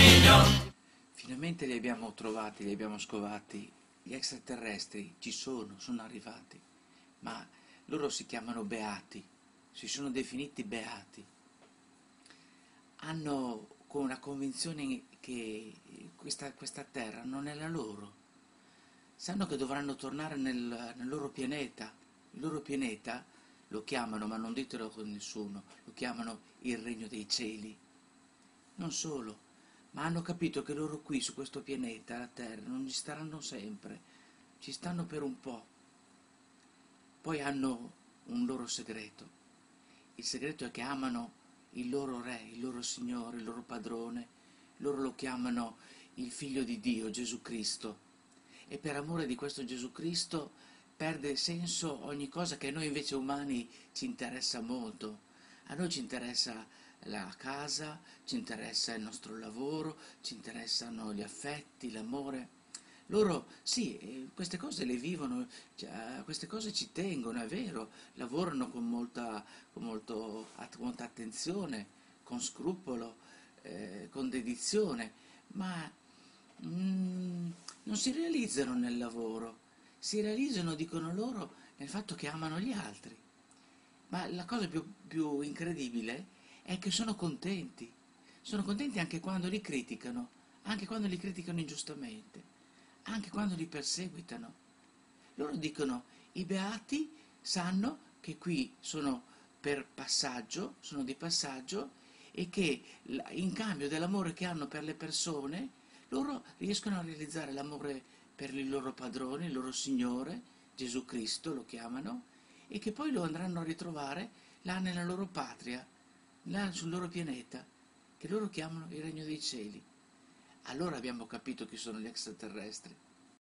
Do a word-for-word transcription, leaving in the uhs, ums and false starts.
Finalmente li abbiamo trovati, li abbiamo scovati. Gli extraterrestri ci sono, sono arrivati, ma loro si chiamano beati, si sono definiti beati. Hanno con una convinzione che questa, questa terra non è la loro. Sanno che dovranno tornare nel, nel loro pianeta. Il loro pianeta lo chiamano, ma non ditelo con nessuno, lo chiamano il regno dei cieli. Non solo, ma hanno capito che loro qui su questo pianeta, la Terra, non ci staranno sempre, ci stanno per un po'. Poi hanno un loro segreto. Il segreto è che amano il loro re, il loro Signore, il loro padrone. Loro lo chiamano il Figlio di Dio, Gesù Cristo. E per amore di questo Gesù Cristo perde senso ogni cosa che a noi invece umani ci interessa molto. A noi ci interessa la casa, ci interessa il nostro lavoro, ci interessano gli affetti, l'amore. Loro sì, eh, queste cose le vivono, cioè, a queste cose ci tengono, è vero, lavorano con molta, con molto, at- molta attenzione, con scrupolo, eh, con dedizione, ma mm, non si realizzano nel lavoro, si realizzano, dicono loro, nel fatto che amano gli altri. Ma la cosa più, più incredibile è che sono contenti, sono contenti anche quando li criticano, anche quando li criticano ingiustamente, anche quando li perseguitano. Loro dicono, i beati sanno che qui sono per passaggio, sono di passaggio e che in cambio dell'amore che hanno per le persone, loro riescono a realizzare l'amore per il loro padrone, il loro Signore, Gesù Cristo lo chiamano, e che poi lo andranno a ritrovare là nella loro patria, là sul loro pianeta, che loro chiamano il regno dei cieli. Allora abbiamo capito chi sono gli extraterrestri.